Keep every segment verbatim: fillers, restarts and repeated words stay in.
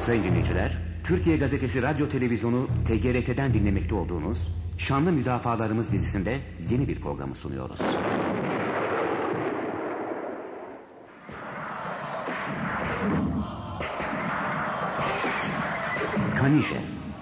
Sayın dinleyiciler, Türkiye Gazetesi Radyo Televizyonu T G R T'den dinlemekte olduğunuz Şanlı Müdafalarımız dizisinde yeni bir programı sunuyoruz. Kanişe.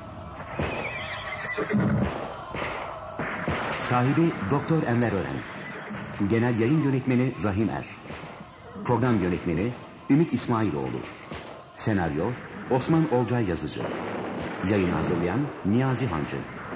Sahibi Doktor Enver Ören. Genel yayın yönetmeni Rahim Er. Program yönetmeni Ümit İsmailoğlu. Senaryo Osman Olcay Yazıcı. Yayın hazırlayan Niyazi Hancı.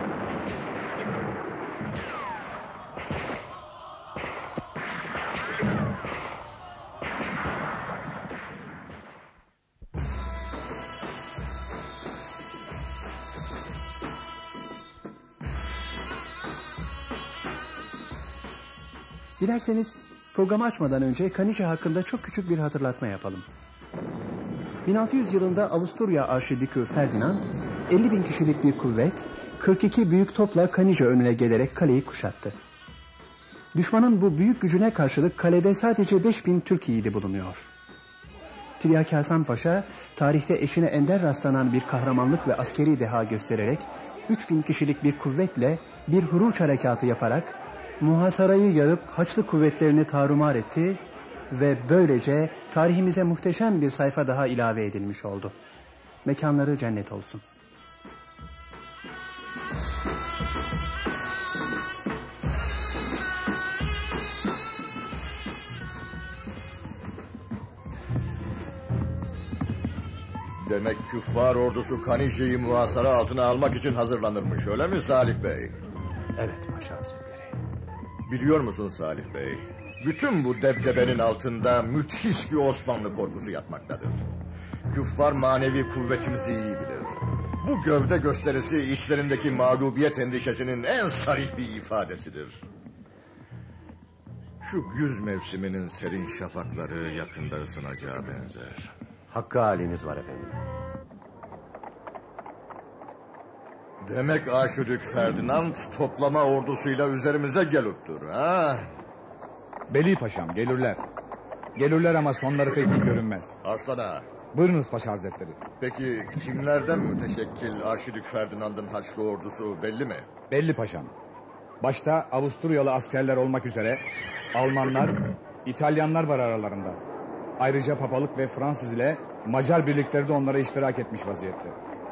Dilerseniz programı açmadan önce Kanişe hakkında çok küçük bir hatırlatma yapalım. bin altı yüz yılında Avusturya Arşidükü Ferdinand elli bin kişilik bir kuvvet kırk iki büyük topla Kanişe önüne gelerek kaleyi kuşattı. Düşmanın bu büyük gücüne karşılık kalede sadece beş bin Türk yiğidi bulunuyor. Tiryaki Hasan Paşa tarihte eşine ender rastlanan bir kahramanlık ve askeri deha göstererek üç bin kişilik bir kuvvetle bir huruç harekatı yaparak muhasarayı yarıp Haçlı kuvvetlerini tarumar etti ve böylece tarihimize muhteşem bir sayfa daha ilave edilmiş oldu. Mekanları cennet olsun. Demek küffar ordusu Kanişe'yi muhasara altına almak için hazırlanırmış, öyle mi Salih Bey? Evet Paşa Hazretleri. Biliyor musun Salih Bey? Bütün bu debdebenin altında müthiş bir Osmanlı korkusu yatmaktadır. Küffar manevi kuvvetimizi iyi bilir. Bu gövde gösterisi içlerindeki mağlubiyet endişesinin en sarih bir ifadesidir. Şu güz mevsiminin serin şafakları yakında ısınacağı benzer. Hakkı haliniz var efendim. Demek Aşidük Ferdinand toplama ordusuyla üzerimize geliptir, ha? Beli paşam, gelirler. Gelirler ama sonları pek iyi görünmez. Arslan ağa. Buyurunuz Paşa Hazretleri. Peki kimlerden müteşekkil Arşidük Ferdinand'ın Haçlı ordusu belli mi? Belli paşam. Başta Avusturyalı askerler olmak üzere Almanlar, İtalyanlar var aralarında. Ayrıca Papalık ve Fransız ile Macar birlikleri de onlara iştirak etmiş vaziyette.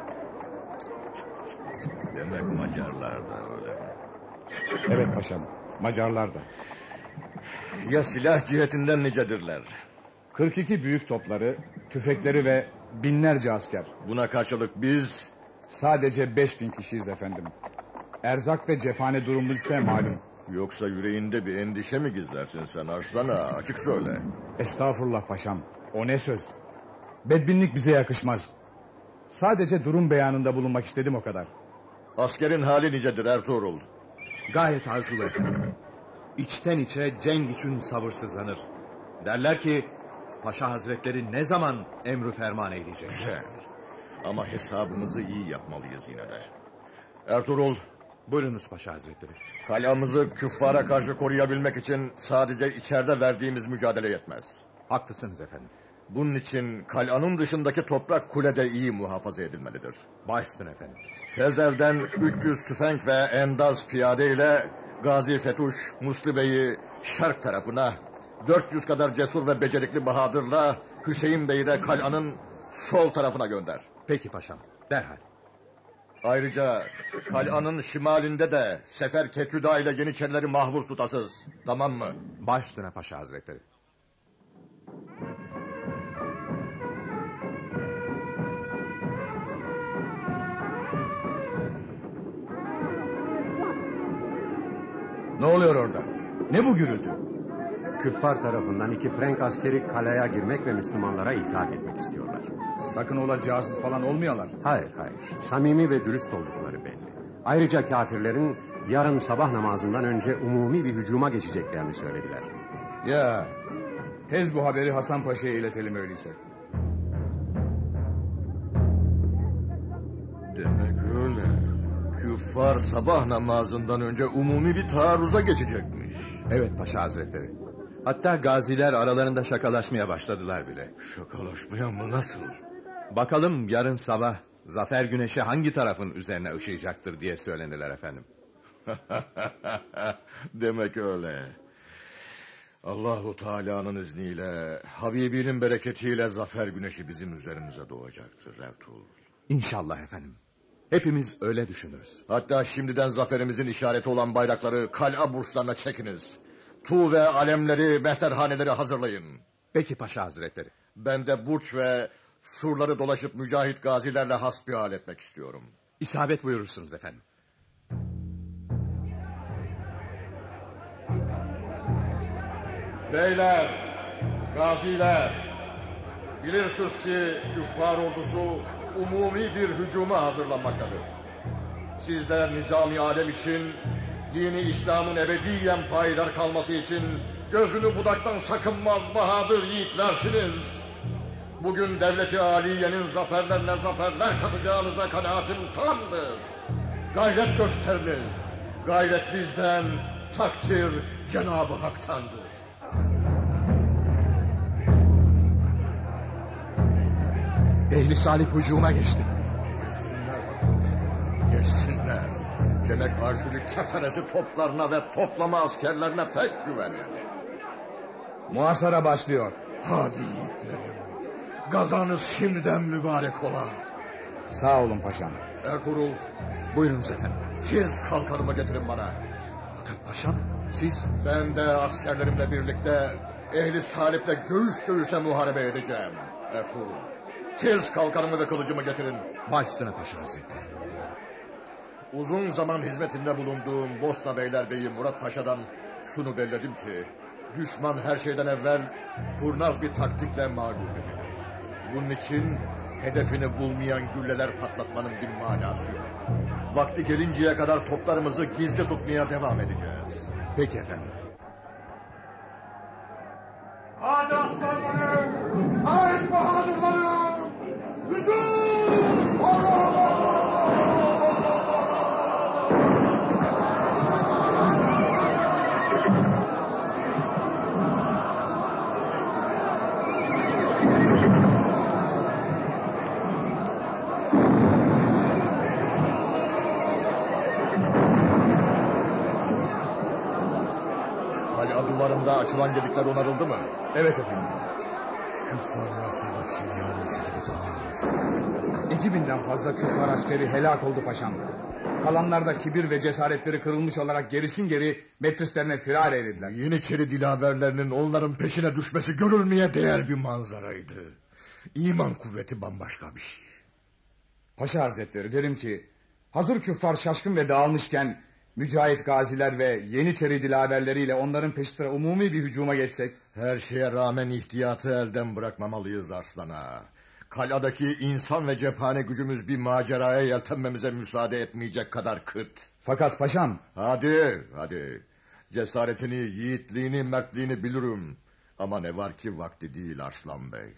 Demek Macarlar da öyle mi? Evet paşam, Macarlar da. Ya silah cihetinden nicedirler? kırk iki büyük topları, tüfekleri ve binlerce asker. Buna karşılık biz... Sadece beş bin kişiyiz efendim. Erzak ve cephane durumumuz ise malum. Yoksa yüreğinde bir endişe mi gizlersin sen Arslan ağa? Açık söyle. Estağfurullah paşam, o ne söz? Bedbinlik bize yakışmaz. Sadece durum beyanında bulunmak istedim o kadar. Askerin hali nicedir Ertuğrul? Gayet arzulu efendim. İçten içe cenk için sabırsızlanır. Derler ki Paşa Hazretleri ne zaman emri ferman eyleyecek? Güzel. Ama hesabımızı iyi yapmalıyız yine de. Ertuğrul. Buyurunuz Paşa Hazretleri. Kalamızı küffara karşı koruyabilmek için sadece içeride verdiğimiz mücadele yetmez. Haklısınız efendim. Bunun için kalanın dışındaki toprak kulede iyi muhafaza edilmelidir. Baş üstüne efendim. Tezel'den üç yüz tüfek ve endaz piyade ile Gazi Fetuş, Musli Bey'i şark tarafına, dört yüz kadar cesur ve becerikli Bahadır'la Hüseyin Bey'i de kalanın sol tarafına gönder. Peki paşam, derhal. Ayrıca kalanın şimalinde de Sefer Ketüda ile Yeniçerileri mahpus tutasız. Tamam mı? Baş üstüne Paşa Hazretleri. Ne oluyor orada? Ne bu gürültü? Küffar tarafından iki Frank askeri kaleye girmek ve Müslümanlara itaat etmek istiyorlar. Sakın ola casus falan olmayalar. Hayır hayır, samimi ve dürüst oldukları belli. Ayrıca kafirlerin yarın sabah namazından önce umumi bir hücuma geçeceklerini söylediler. Ya, tez bu haberi Hasan Paşa'ya iletelim öyleyse. Demek öyle. Küffar sabah namazından önce umumi bir taarruza geçecekmiş. Evet Paşa Hazretleri. Hatta gaziler aralarında şakalaşmaya başladılar bile. Şakalaşmaya mı, nasıl? Bakalım yarın sabah zafer güneşi hangi tarafın üzerine ışıyacaktır diye söylenirler efendim. Demek öyle. Allahu Teala'nın izniyle, Habibinin bereketiyle zafer güneşi bizim üzerimize doğacaktır Ertuğrul. İnşallah efendim. Hepimiz öyle düşünürüz. Hatta şimdiden zaferimizin işareti olan bayrakları kal'a burçlarına çekiniz. Tu ve alemleri, mehterhaneleri hazırlayın. Peki Paşa Hazretleri. Ben de burç ve surları dolaşıp mücahit gazilerle hasbihal etmek istiyorum. İsabet buyurursunuz efendim. Beyler, gaziler, bilirsiniz ki küffar ordusu umumi bir hücuma hazırlanmaktadır. Sizler nizami alem için, dini İslam'ın ebediyen payidar kalması için gözünü budaktan sakınmaz bahadır yiğitlersiniz. Bugün devleti aliyenin zaferlerine zaferler katacağınıza kanaatim tamdır. Gayret gösteriniz. Gayret bizden, takdir Cenab-ı Hak'tandır. Ehli Salih hücuma geçti. Geçsinler bakalım. Geçsinler. Demek Arşülük keferesi toplarına ve toplama askerlerine pek güvenir. Muhasara başlıyor. Hadi yiğitlerim. Gazanız şimdiden mübarek ola. Sağ olun paşam. Ertuğrul, Buyurunuz efendim. tiz kalkanımı getirin bana. Fakat paşam siz... Ben de askerlerimle birlikte Ehli Salih'le göğüs göğüse muharebe edeceğim. Ertuğrul, tiz kalkanımı ve kılıcımı getirin. Baş üstüne Paşa Hazretleri. Uzun zaman hizmetinde bulunduğum Bosna Beylerbeyi Murat Paşa'dan şunu belledim ki... düşman her şeyden evvel kurnaz bir taktikle mağlup edilir. Bunun için hedefini bulmayan gülleler patlatmanın bir manası yok. Vakti gelinceye kadar toplarımızı gizli tutmaya devam edeceğiz. Peki efendim. Hadi aslanlarım! Haydi bahadırlarım! Hücum! Duvarında açılan gedikler onarıldı mı? Evet efendim. Küffar nasıl da Çin yavrusu gibi dağıldı. İki binden fazla küffar askeri helak oldu paşam. Kalanlar da kibir ve cesaretleri kırılmış olarak gerisin geri metrislerine firar eylediler. Yeniçeri dilaverlerinin onların peşine düşmesi görülmeye değer bir manzaraydı. İman kuvveti bambaşka bir şey. Paşa Hazretleri, derim ki hazır küffar şaşkın ve dağılmışken mücahit gaziler ve yeniçeri dilaverleriyle onların peşi sıra umumi bir hücuma geçsek. Her şeye rağmen ihtiyatı elden bırakmamalıyız Arslan'a. Kaladaki insan ve cephane gücümüz bir maceraya yeltenmemize müsaade etmeyecek kadar kıt. Fakat paşam... Hadi hadi, cesaretini, yiğitliğini, mertliğini bilirim. Ama ne var ki vakti değil Arslan Bey.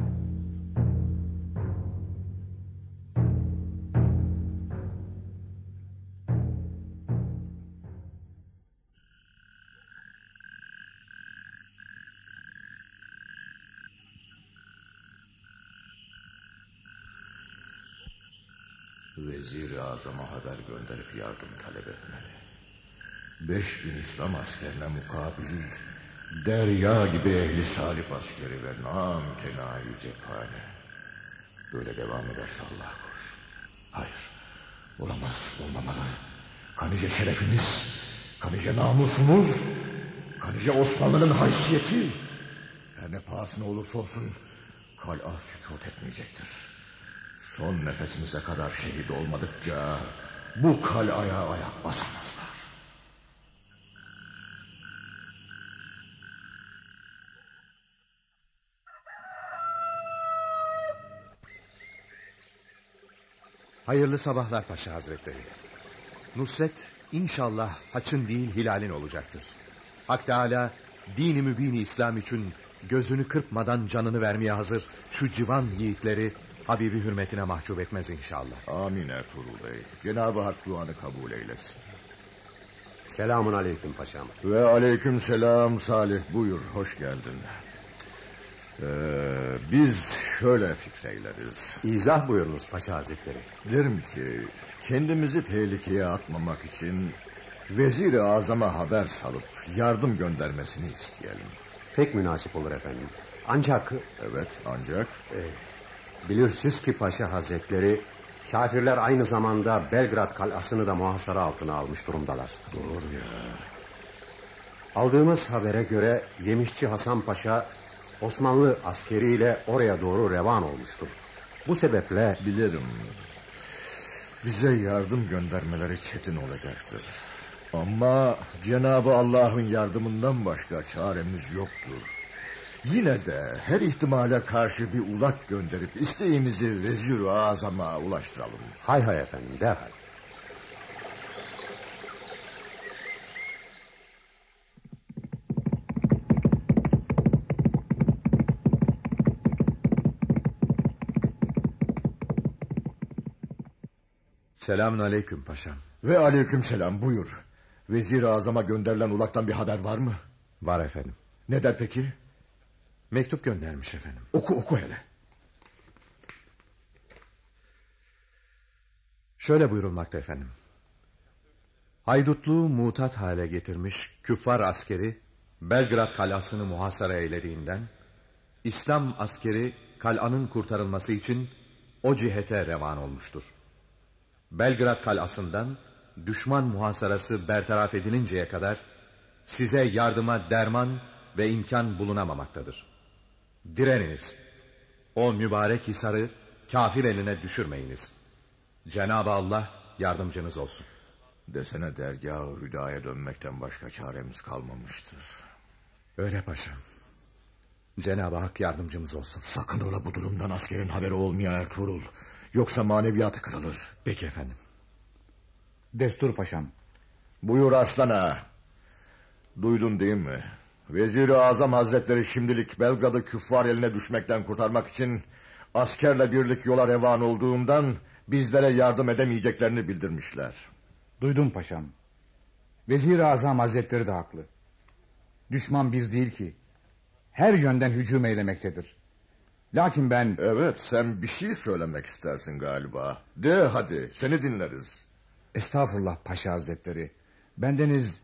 Vezir-i Azam'a haber gönderip yardım talep etmeli. Beş bin İslam askerine mukabil derya gibi ehli salih askeri ve namütenayi cephane. Böyle devam ederse Allah korusun. Hayır, olamaz, olmamalı. Kanice şerefimiz, Kanice namusumuz, Kanice Osmanlı'nın haysiyeti. Her ne pahasına olursa olsun kal'a sükût etmeyecektir. Son nefesimize kadar şehit olmadıkça bu kalaya ayak basamazlar. Hayırlı sabahlar Paşa Hazretleri. Nusret inşallah haçın değil hilalin olacaktır. Hak Teâlâ dini mübini İslam için gözünü kırpmadan canını vermeye hazır şu civan yiğitleri Habibi hürmetine mahcup etmez inşallah. Amin Ertuğrul Bey. Cenab-ı Hak duanı kabul eylesin. Selamun aleyküm paşam. Ve aleyküm selam Salih. Buyur, hoş geldin. Ee, biz şöyle fikreyleriz. İzah buyurunuz Paşa Hazretleri. Derim ki kendimizi tehlikeye atmamak için Vezir-i Azam'a haber salıp yardım göndermesini isteyelim. Pek münasip olur efendim. Ancak... Evet ancak... E, bilirsiniz ki Paşa Hazretleri... Kafirler aynı zamanda Belgrad kalasını da muhasara altına almış durumdalar. Doğru ya. Aldığımız habere göre Yemişçi Hasan Paşa Osmanlı askeriyle oraya doğru revan olmuştur. Bu sebeple... Bilirim. Bize yardım göndermeleri çetin olacaktır. Ama Cenab-ı Allah'ın yardımından başka çaremiz yoktur. Yine de her ihtimale karşı bir ulak gönderip isteğimizi Vezir-i Azam'a ulaştıralım. Hay hay efendim, derhal. Selamun aleyküm paşam. Ve aleyküm selam, buyur. Vezir-i Azam'a gönderilen ulaktan bir haber var mı? Var efendim. Ne der peki? Mektup göndermiş efendim. Oku oku hele. Şöyle buyurulmakta efendim. Haydutluğu mutat hale getirmiş küffar askeri Belgrad kalasını muhasara eylediğinden İslam askeri kalanın kurtarılması için o cihete revan olmuştur. Belgrad kalasından düşman muhasarası bertaraf edilinceye kadar size yardıma derman ve imkan bulunamamaktadır. Direniniz. O mübarek hisarı kafir eline düşürmeyiniz. Cenab-ı Allah yardımcınız olsun. Desene dergâh-ı hüdaya dönmekten başka çaremiz kalmamıştır. Öyle paşam. Cenab-ı Hak yardımcımız olsun. Sakın ola bu durumdan askerin haberi olmaya Ertuğrul. Yoksa maneviyatı kırılır. Peki efendim. Destur paşam. Buyur Arslan ağa. Duydun değil mi? Vezir-i Azam Hazretleri şimdilik Belgrad'ı küffar eline düşmekten kurtarmak için askerle birlik yola revan olduğundan bizlere yardım edemeyeceklerini bildirmişler. Duydum paşam. Vezir-i Azam Hazretleri de haklı. Düşman bir değil ki. Her yönden hücum eylemektedir. Lakin ben... Evet, sen bir şey söylemek istersin galiba. De hadi, seni dinleriz. Estağfurullah Paşa Hazretleri. Bendeniz...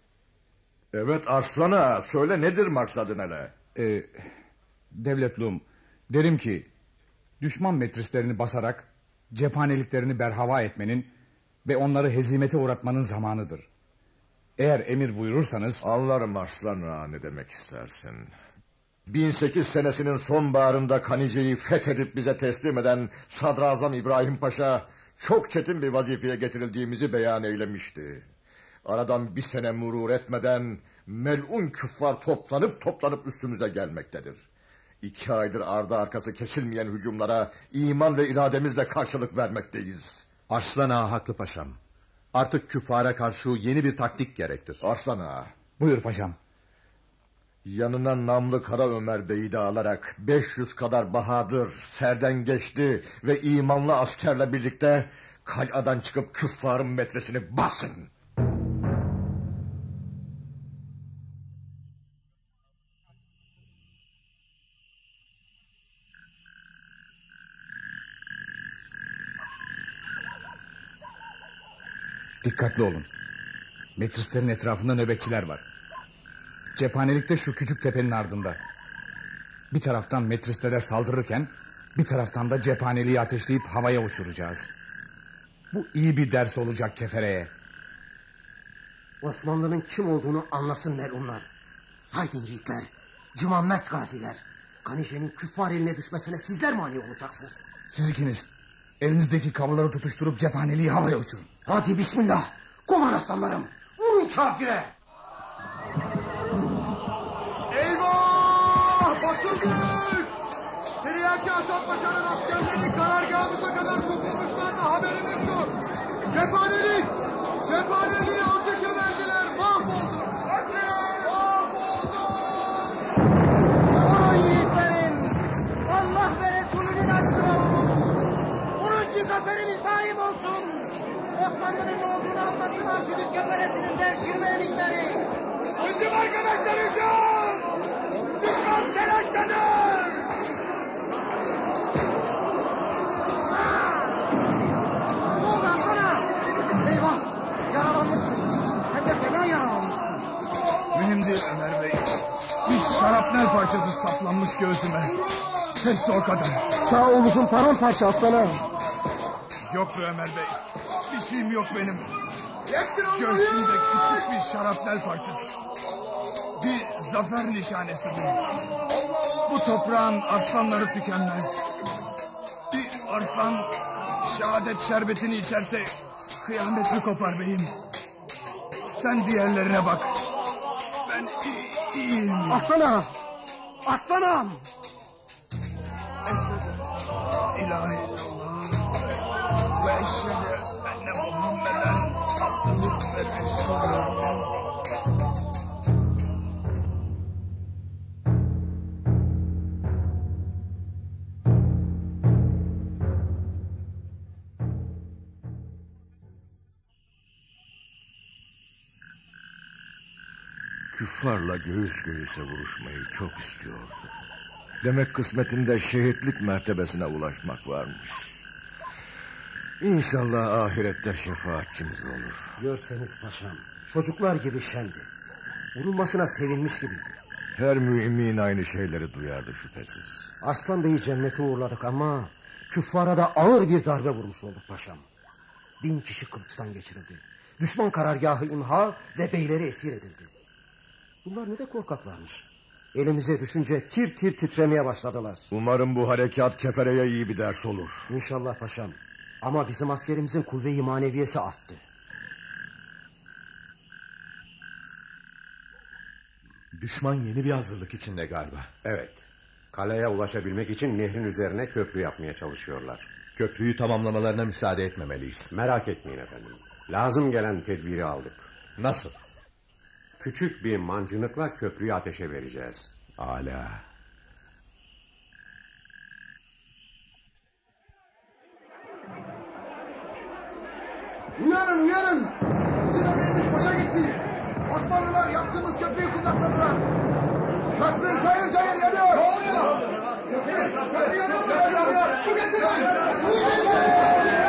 Evet Arslan'a söyle, nedir maksadın hele? Ee, devletluğum, derim ki düşman metrislerini basarak cephaneliklerini berhava etmenin ve onları hezimete uğratmanın zamanıdır. Eğer emir buyurursanız... Anlarım Arslan'a, ne demek istersin. bin sekiz senesinin sonbaharında Kanice'yi fethedip bize teslim eden Sadrazam İbrahim Paşa çok çetin bir vazifeye getirildiğimizi beyan eylemişti. Aradan bir sene murur etmeden melun küffar toplanıp toplanıp üstümüze gelmektedir. İki aydır ardı arkası kesilmeyen hücumlara iman ve irademizle karşılık vermekteyiz. Arslan ağa haklı paşam. Artık küffara karşı yeni bir taktik gerektir. Arslan ağa. Buyur paşam. Yanına namlı Kara Ömer Bey'i de alarak beş yüz kadar bahadır, serden geçti ve imanlı askerle birlikte kal'adan çıkıp küffarın metresini basın. Dikkatli olun. Metrislerin etrafında nöbetçiler var. Cephanelikte şu küçük tepenin ardında. Bir taraftan metrislere saldırırken bir taraftan da cephaneliği ateşleyip havaya uçuracağız. Bu iyi bir ders olacak kefereye. Osmanlı'nın kim olduğunu anlasın melunlar. Haydi yiğitler, cümammert gaziler. Kanice'nin küffar eline düşmesine sizler mani olacaksınız. Siz ikiniz elinizdeki kabloları tutuşturup cephaneliği havaya uçurun. Hadi bismillah. Koman aslanlarım. Vurun kafire. Eyvah! Basıldık! Tiryaki Hasan Paşa'nın askerleri karargahımıza kadar sokulmuşlar da haberimiz yok. Cephanelik! Cephaneliği ateşe verdiler. Mahvolduk! Mahvolduk! Vurun yiğitlerim. Allah ve Resulünün aşkına vurun. Vurun ki zaferimiz daim olsun. Osmanlı'nın ne olduğunu anlasın Arşidük Keferesi'nin devşirmeyelikleri. Hücum arkadaşlar, hücum! Düşman telaştadır! göğsüme. Hepsi o kadar. Sağ omuzun paramparça aslanım. Yok be Ömer Bey. Bir şeyim yok benim. Göğsümde küçük bir şarapnel parçası. Bir zafer nişanesi bu. Bu toprağın aslanları tükenmez. Bir arslan şehadet şerbetini içerse kıyamet mi kopar beyim? Sen diğerlerine bak. Ben iyi, iyiyim. Aslanım. Aslanım. Eşhedü ilahe illallah ve eşhedü enne Muhammeden abduhu ve resulühü. Küffarla göğüs göğüse vuruşmayı çok istiyordu. Demek kısmetinde şehitlik mertebesine ulaşmak varmış. İnşallah ahirette şefaatçimiz olur. Görseniz paşam, çocuklar gibi şendi. Vurulmasına sevinmiş gibiydi. Her mümin aynı şeyleri duyardı şüphesiz. Arslan Bey'i cennete uğurladık ama küffara da ağır bir darbe vurmuş olduk paşam. Bin kişi kılıçtan geçirildi. Düşman karargahı imha ve beyleri esir edildi. Bunlar ne de korkaklarmış. Elimize düşünce tir tir titremeye başladılar. Umarım bu harekat kefereye iyi bir ders olur. İnşallah paşam. Ama bizim askerimizin kuvve-i maneviyesi arttı. Düşman yeni bir hazırlık içinde galiba. Evet. Kaleye ulaşabilmek için nehrin üzerine köprü yapmaya çalışıyorlar. Köprüyü tamamlamalarına müsaade etmemeliyiz. Merak etmeyin efendim. Lazım gelen tedbiri aldık. Nasıl? Küçük bir mancınıkla köprüyü ateşe vereceğiz. Âlâ. Uyanın uyanın. Bütün emeğimiz boşa gitti. Osmanlılar yaptığımız köprüyü kundakladılar. Köprü cayır cayır yanıyor. Ne oluyor? Köprü, köprü yanıyor. yanıyor. Su getirin. Su getirin.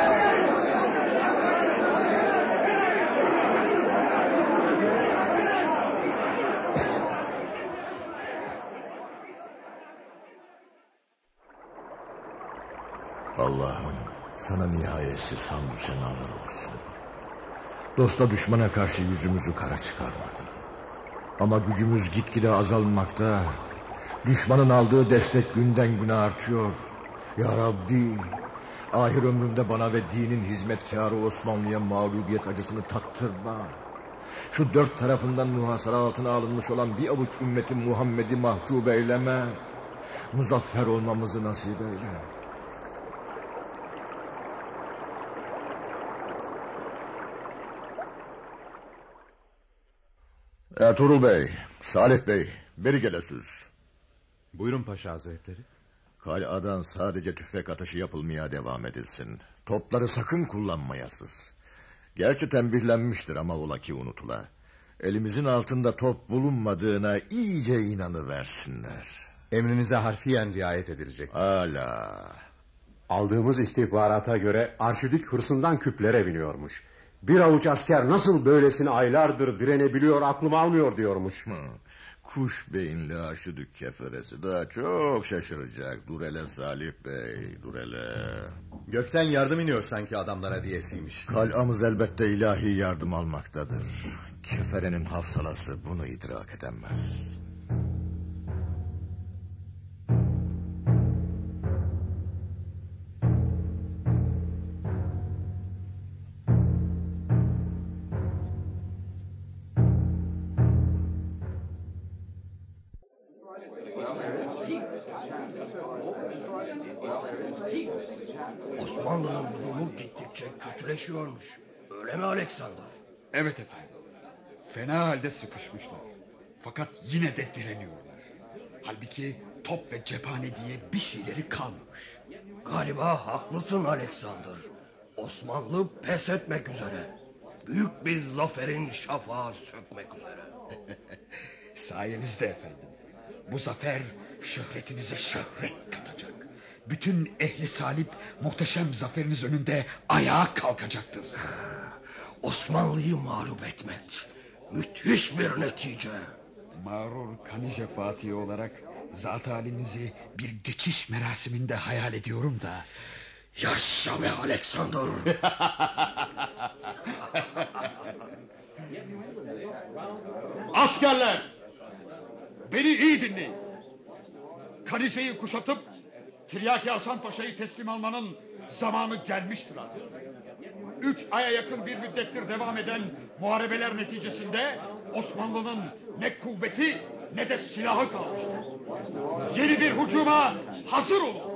Allah'ım sana nihayetsiz hamdü senalar olsun. Dosta düşmana karşı yüzümüzü kara çıkarmadın. Ama gücümüz gitgide azalmakta. Düşmanın aldığı destek günden güne artıyor. Ya Rabbi, ahir ömrümde bana ve dinin hizmetkarı Osmanlı'ya mağlubiyet acısını tattırma. Şu dört tarafından muhasara altına alınmış olan bir avuç ümmeti Muhammed'i mahcup eyleme. Muzaffer olmamızı nasip eyle. Ertuğrul Bey, Salih Bey, beri gelesiniz. Buyurun Paşa Hazretleri. Kal'adan sadece tüfek atışı yapılmaya devam edilsin. Topları sakın kullanmayasız. Gerçi tembihlenmiştir ama ola ki unutula. Elimizin altında top bulunmadığına iyice inanıversinler. Emrinize harfiyen riayet edilecek. Hala. Aldığımız istihbarata göre arşidük hırsından küplere biniyormuş. Bir avuç asker nasıl böylesine aylardır direnebiliyor aklım almıyor diyormuş. Hı. Kuş beyinli arşidük keferesi daha çok şaşıracak. Dur hele Salih Bey, dur hele. Gökten yardım iniyor sanki adamlara diyesiymiş. Kal'amız elbette ilahi yardım almaktadır. Keferenin hafsalası bunu idrak edemez. Osmanlı'nın durumu gittikçe kötüleşiyormuş. Öyle mi Alexander? Evet efendim. Fena halde sıkışmışlar. Fakat yine de direniyorlar. Halbuki top ve cephane diye bir şeyleri kalmamış. Galiba haklısın Alexander. Osmanlı pes etmek üzere. Büyük bir zaferin şafağı sökmek üzere. Sayenizde efendim. Bu zafer şöhretinize şöhret katacak. Bütün ehli salip muhteşem zaferiniz önünde ayağa kalkacaktır. Osmanlı'yı mağlup etmek müthiş bir netice. Mağrur Kanije Fatih olarak Zat halinizi bir dikiş merasiminde hayal ediyorum da. Yaşa be Alexander. Askerler, beni iyi dinleyin. Kanise'yi kuşatıp Tiryaki Hasan Paşa'yı teslim almanın zamanı gelmiştir artık. Üç aya yakın bir müddettir devam eden muharebeler neticesinde Osmanlı'nın ne kuvveti ne de silahı kalmıştır. Yeni bir hücuma hazır olun.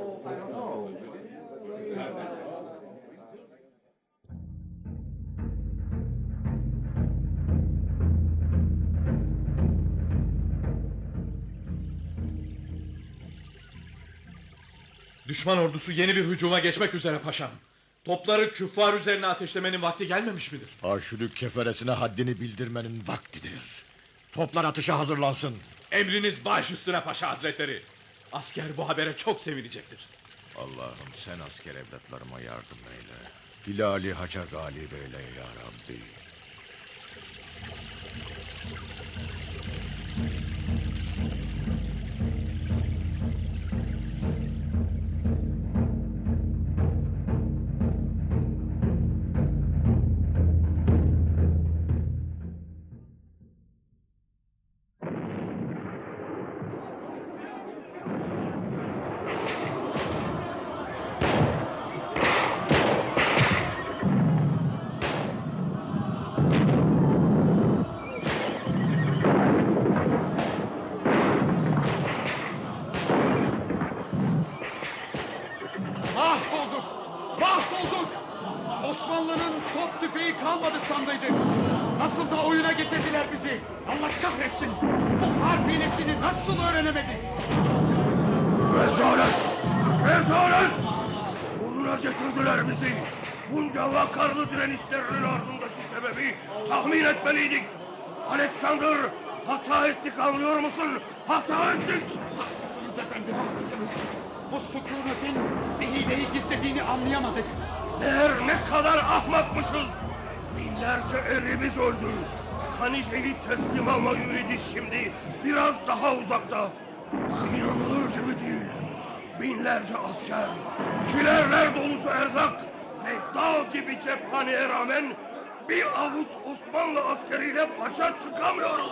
Düşman ordusu yeni bir hücuma geçmek üzere paşam. Topları küffar üzerine ateşlemenin vakti gelmemiş midir? Arşidük keferesine haddini bildirmenin vaktidir. Toplar atışa hazırlansın. Emriniz baş üstüne paşa hazretleri. Asker bu habere çok sevinecektir. Allah'ım sen asker evlatlarıma yardım eyle. Hilali haca galip eyle ya Rabbi. Mahvolduk! Mahvolduk! Osmanlı'nın top tüfeği kalmadı sandıydık. Nasıl da oyuna getirdiler bizi. Allah kahretsin. Bu harp hilesini nasıl öğrenemedik? Rezalet! Rezalet! Oyuna getirdiler bizi. Bunca vakarlı direnişlerinin ardındaki sebebi tahmin etmeliydik. Alexander, hata ettik, anlıyor musun? Hata ettik. Haklısınız efendim, haklısınız. Bu sükunetin bir hileyi gizlediğini anlayamadık. Meğer ne kadar ahmakmışız. Binlerce erimiz öldü. Kanice'yi teslim alma ümidi şimdi biraz daha uzakta. İnanılır gibi değil. Binlerce asker, kilerler dolusu erzak ve dağ gibi cephaneye rağmen bir avuç Osmanlı askeriyle başa çıkamıyoruz.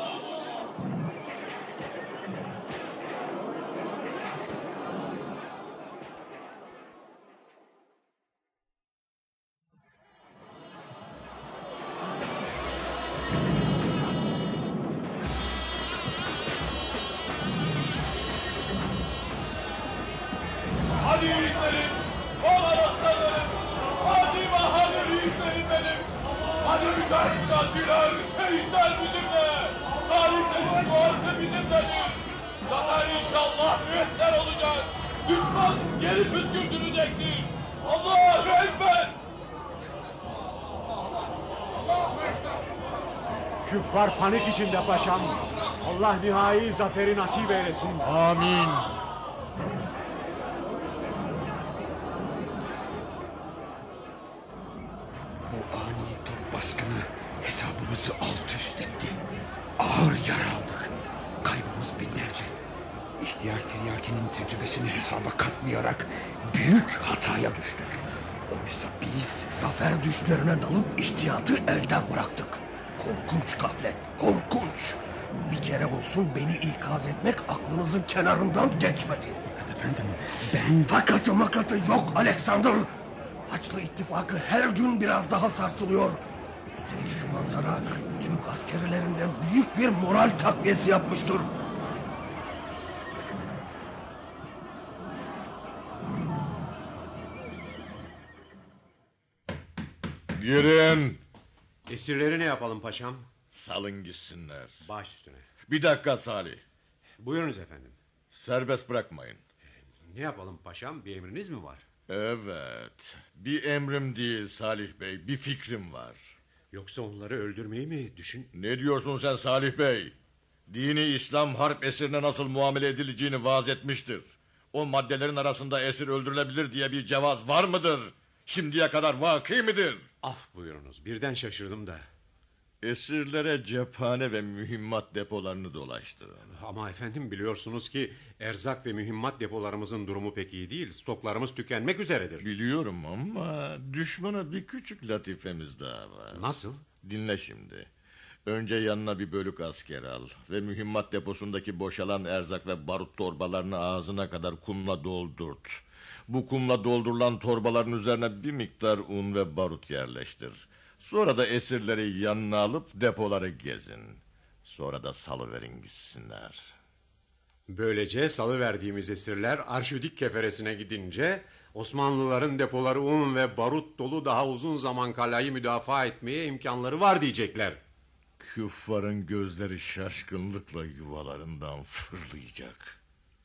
Hadi yiğitlerim, kol ayaklarım, hadi bahadır yiğitlerim benim. Hadi mücahit gaziler, şehitler bizimle. Tarihlerin muharebe bizimledir. Zafer inşallah müyesser olacak. Düşman geri püskürtülecektir. Allahu Ekber. Küffar panik içinde paşam. Allah nihai zaferi nasip eylesin. Amin. Bu ani top baskını hesabımızı alt üst etti. Ağır yara aldık. Kaybımız binlerce. İhtiyar Tiryaki'nin tecrübesini hesaba katmayarak büyük hataya düştük. Oysa biz zafer düşlerine dalıp ihtiyatı elden bıraktık. Korkunç gaflet, korkunç. Bir kere olsun beni ikaz etmek aklınızın kenarından geçmedi. Fakat efendim ben... Fakatı makatı yok Alexander. Haçlı ittifakı her gün biraz daha sarsılıyor. Üstelik şu manzara Türk askerlerinde büyük bir moral takviyesi yapmıştır. Girin. Esirleri ne yapalım paşam? Salın gitsinler. Baş üstüne. Bir dakika Salih. Buyurunuz efendim. Serbest bırakmayın. Ne yapalım paşam? Bir emriniz mi var? Evet. Bir emrim değil Salih Bey, bir fikrim var. Yoksa onları öldürmeyi mi düşün? Ne diyorsun sen Salih Bey? Dini İslam harp esirine nasıl muamele edileceğini vaaz etmiştir. O maddelerin arasında esir öldürülebilir diye bir cevaz var mıdır? Şimdiye kadar vaki midir? Af buyurunuz, birden şaşırdım da. Esirlere cephane ve mühimmat depolarını dolaştırın. Ama efendim biliyorsunuz ki erzak ve mühimmat depolarımızın durumu pek iyi değil. Stoklarımız tükenmek üzeredir. Biliyorum ama düşmana bir küçük latifemiz daha var. Nasıl? Dinle şimdi. Önce yanına bir bölük asker al ve mühimmat deposundaki boşalan erzak ve barut torbalarını ağzına kadar kumla doldurt. Bu kumla doldurulan torbaların üzerine bir miktar un ve barut yerleştir. Sonra da esirleri yanına alıp depoları gezin. Sonra da salıverin gitsinler. Böylece salıverdiğimiz esirler Arşidik keferesine gidince Osmanlıların depoları un ve barut dolu daha uzun zaman kalayı müdafaa etmeye imkanları var diyecekler. Küffarın gözleri şaşkınlıkla yuvalarından fırlayacak.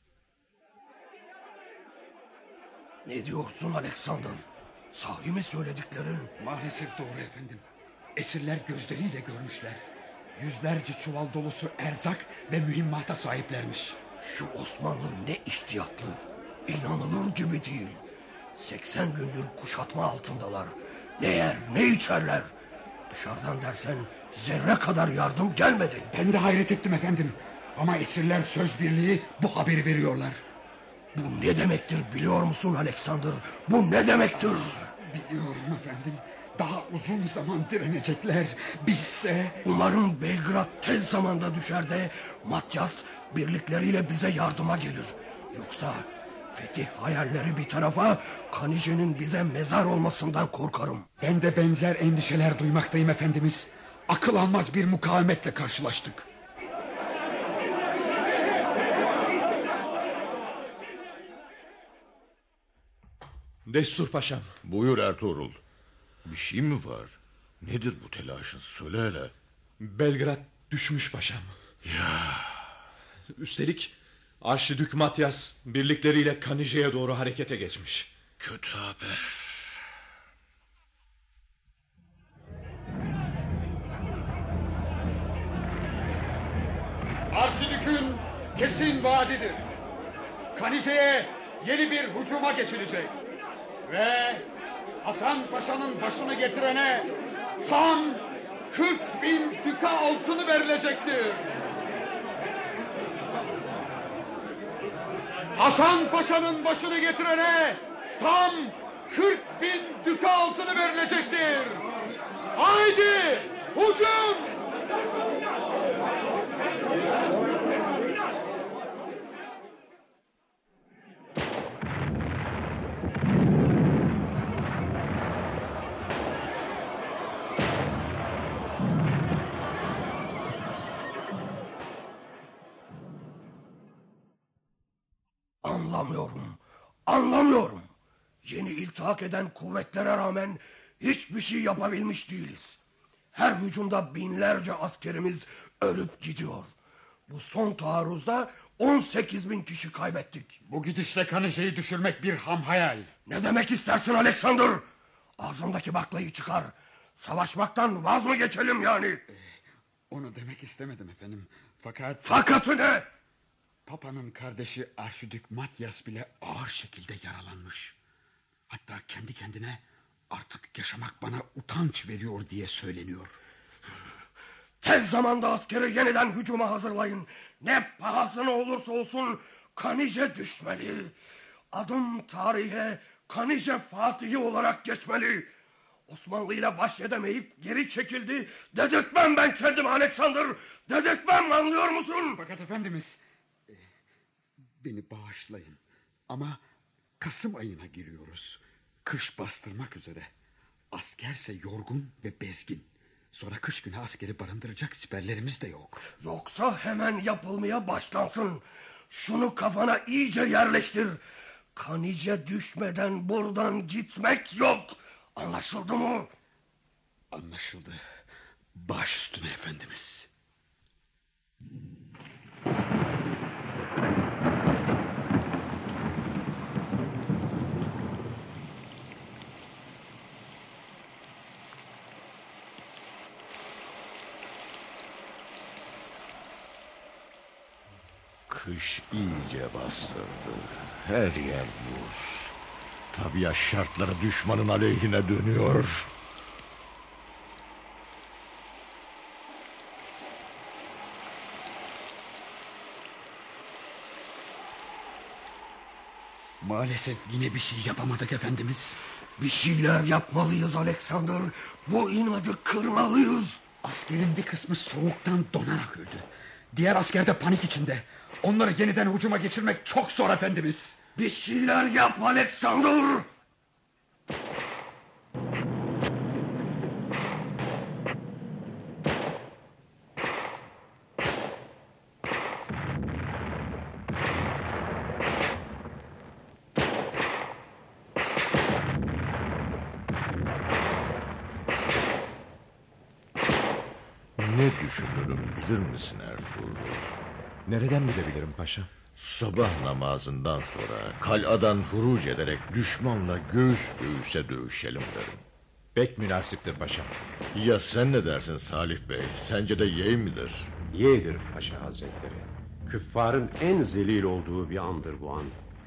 Ne diyorsun Alexander? Sahi mi söylediklerin? Maalesef doğru efendim. Esirler gözleriyle görmüşler. Yüzlerce çuval dolusu erzak ve mühimmata sahiplermiş. Şu Osmanlı ne ihtiyatlı. İnanılır gibi değil. seksen gündür kuşatma altındalar. Ne yer ne içerler. Dışarıdan dersen zerre kadar yardım gelmedi. Ben de hayret ettim efendim. Ama esirler söz birliği bu haberi veriyorlar. Bu ne demektir biliyor musun Alexander? Bu ne demektir? Biliyorum efendim. Daha uzun zaman direnecekler. Bizse... Umarım Belgrad tez zamanda düşer de Matyas birlikleriyle bize yardıma gelir. Yoksa fetih hayalleri bir tarafa, Kanice'nin bize mezar olmasından korkarım. Ben de benzer endişeler duymaktayım efendimiz. Akıl almaz bir mukavemetle karşılaştık. Destur paşam. Buyur Ertuğrul. Bir şey mi var? Nedir bu telaşın? Söyle hele. Belgrad düşmüş paşam. Ya. Üstelik Arşidük Matyas birlikleriyle Kanice'ye doğru harekete geçmiş. Kötü haber. Arşidük'ün kesin vaadidir. Kanice'ye yeni bir hücuma geçilecek. Ve Hasan Paşa'nın başını getirene tam kırk bin düka altını verilecektir. Hasan Paşa'nın başını getirene tam kırk bin düka altını verilecektir. Haydi hücum! Anlamıyorum. Anlamıyorum. Yeni iltihak eden kuvvetlere rağmen hiçbir şey yapabilmiş değiliz. Her hücumda binlerce askerimiz ölüp gidiyor. Bu son taarruzda on sekiz bin kişi kaybettik. Bu gidişle Kanice'yi düşürmek bir ham hayal. Ne demek istersin Alexander? Ağzımdaki baklayı çıkar. Savaşmaktan vaz mı geçelim yani? Ee, onu demek istemedim efendim. Fakat... Fakatı ne? Papa'nın kardeşi Arşidük Matyas bile ağır şekilde yaralanmış. Hatta kendi kendine artık yaşamak bana utanç veriyor diye söyleniyor. Tez zamanda askeri yeniden hücuma hazırlayın. Ne pahasına olursa olsun Kanice düşmeli. Adım tarihe Kanice Fatihi olarak geçmeli. Osmanlı ile baş edemeyip geri çekildi. Dedirtmem ben kendimi Alexander. Dedirtmem, anlıyor musun? Fakat efendimiz... Beni bağışlayın. Ama Kasım ayına giriyoruz. Kış bastırmak üzere. Askerse yorgun ve bezgin. Sonra kış günü askeri barındıracak siperlerimiz de yok. Yoksa hemen yapılmaya başlansın. Şunu kafana iyice yerleştir. Kanice düşmeden buradan gitmek yok. Anlaşıldı mı? Anlaşıldı. Baş üstüne efendimiz. Kış iyice bastırdı. Her yer buz. Tabiat şartları düşmanın aleyhine dönüyor. Maalesef yine bir şey yapamadık efendimiz. Bir şeyler yapmalıyız Alexander. Bu inadı kırmalıyız. Askerin bir kısmı soğuktan donarak öldü. Diğer asker de panik içinde. Onları yeniden hücuma geçirmek çok zor efendimiz. Bir şeyler yap Alexander. Ne düşünürüm bilir misin Ertuğrul? Nereden bilebilirim paşa? Sabah namazından sonra kal'adan huruc ederek düşmanla göğüs göğüse dövüşelim derim. Pek münasiptir paşam. Ya sen ne dersin Salih Bey? Sence de yeğ midir? Yeğdir paşa hazretleri. Küffarın en zelil olduğu bir andır bu an.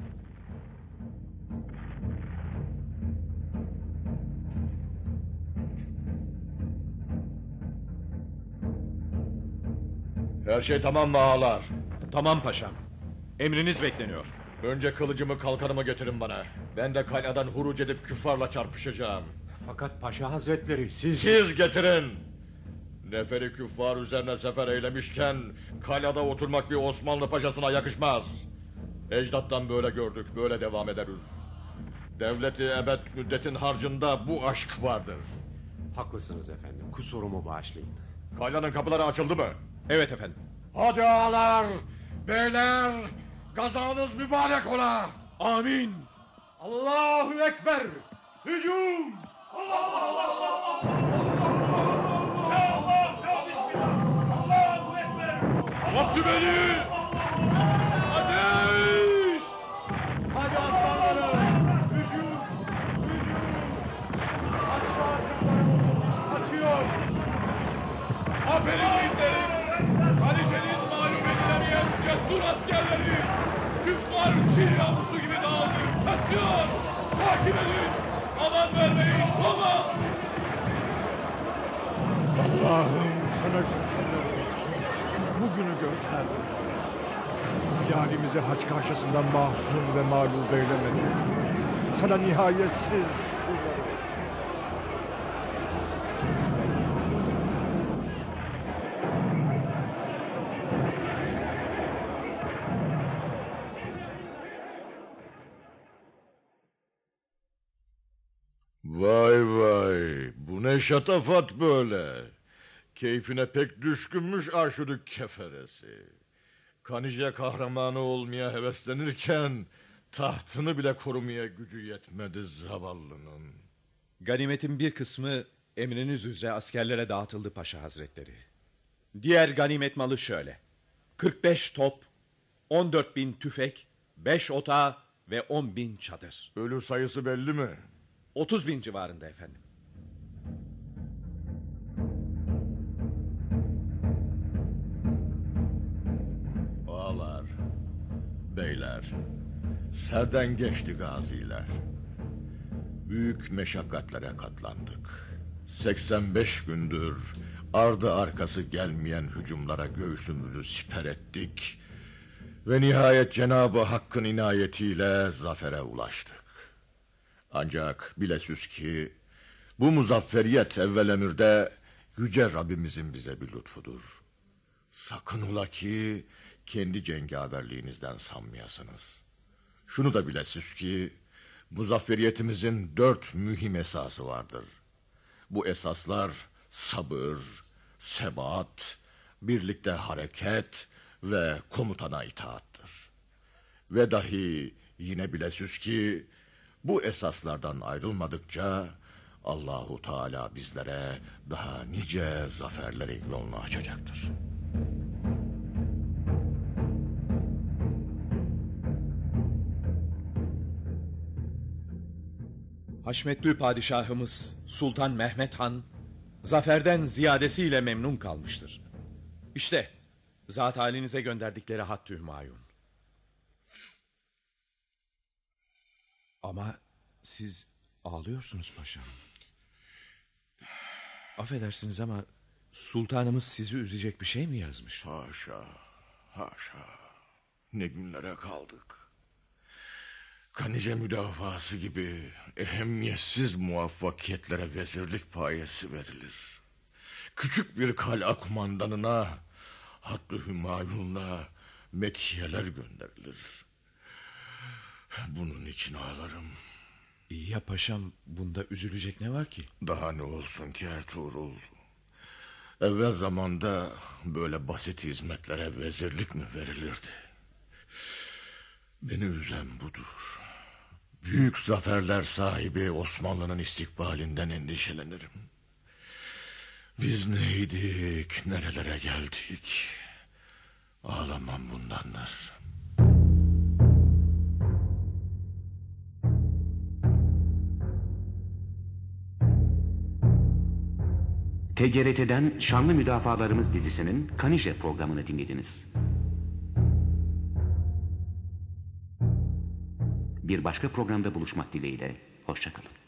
Her şey tamam mı ağalar? Tamam paşam. Emriniz bekleniyor. Önce kılıcımı kalkanımı getirin bana. Ben de kal'adan huruc edip küffarla çarpışacağım. Fakat paşa hazretleri siz... Siz getirin. Neferi küffar üzerine sefer eylemişken kalada oturmak bir Osmanlı paşasına yakışmaz. Ecdattan böyle gördük, böyle devam ederiz. Devleti ebed müddetin harcında bu aşk vardır. Haklısınız efendim, kusurumu bağışlayın. Kalanın kapıları açıldı mı? Evet efendim. Hadi ağalar, beyler, gazanız mübarek ola. Amin. Allahu Ekber. Hücum. Allah Allah Allah. Ya Allah, ya Bismillah. Allahu Ekber. Yaptı beni. Ateş. Hadi aslanlarım. Hücum. Hücum. Açsa artıklarımız açıyor. Aferin yiğitlerim. Haliçe'nin mağlup edilemeyen cesur askerleri. Küffar şir yavrusu gibi dağıldı. Kaçıyor. Takip edin. Aman vermeyin. Koma. Allah'ım sana şükürler olsun. Bugünü gösterdin. Hilalimizi haç karşısında mahzun ve mağlup eylemedi. Sana nihayetsiz şükürler olsun. Vay vay, bu ne şatafat böyle. Keyfine pek düşkünmüş Arşidük keferesi. Kanice kahramanı olmaya heveslenirken tahtını bile korumaya gücü yetmedi zavallının. Ganimetin bir kısmı emriniz üzere askerlere dağıtıldı paşa hazretleri. Diğer ganimet malı şöyle: kırk beş top, on dört bin tüfek, beş ota ve on bin çadır. Ölü sayısı belli mi? Otuz bin civarında efendim. Ağalar, beyler, serden geçti gaziler. Büyük meşakkatlere katlandık. seksen beş gündür ardı arkası gelmeyen hücumlara göğsümüzü siper ettik. Ve nihayet Cenab-ı Hakk'ın inayetiyle zafere ulaştık. Ancak bilesüz ki bu muzafferiyet evvel emirde yüce Rabbimizin bize bir lütfudur. Sakın ola ki kendi cengaverliğinizden sanmayasınız. Şunu da bilesüz ki muzafferiyetimizin dört mühim esası vardır. Bu esaslar sabır, sebat, birlikte hareket ve komutana itaattır. Ve dahi yine bilesüz ki bu esaslardan ayrılmadıkça Allahu Teala bizlere daha nice zaferlerin yolunu açacaktır. Haşmetli padişahımız Sultan Mehmet Han zaferden ziyadesiyle memnun kalmıştır. İşte zat halinize gönderdikleri hat-ı hümayun. Ama siz ağlıyorsunuz paşam. Affedersiniz ama sultanımız sizi üzecek bir şey mi yazmış? Haşa, haşa. Ne günlere kaldık. Kanice müdafası gibi ehemmiyetsiz muvaffakiyetlere vezirlik payesi verilir. Küçük bir kala kumandanına Hattı Hümayun'la metiyeler gönderilir. Bunun için ağlarım. İyi ya paşam, bunda üzülecek ne var ki? Daha ne olsun ki Ertuğrul? Evvel zamanda böyle basit hizmetlere vezirlik mi verilirdi? Beni üzen budur. Büyük zaferler sahibi Osmanlı'nın istikbalinden endişelenirim. Biz neydik, nerelere geldik? Ağlamam bundandır. T G R T'den Şanlı Müdafalarımız dizisinin Kanişe programını dinlediniz. Bir başka programda buluşmak dileğiyle, hoşça kalın.